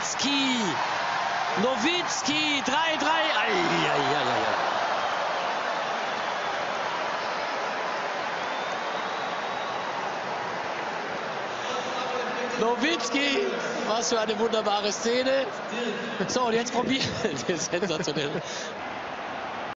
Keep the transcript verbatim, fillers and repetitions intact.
Nowitzki. Nowitzki, drei drei. Nowitzki, was für eine wunderbare Szene. So, und jetzt probieren. Sensationell.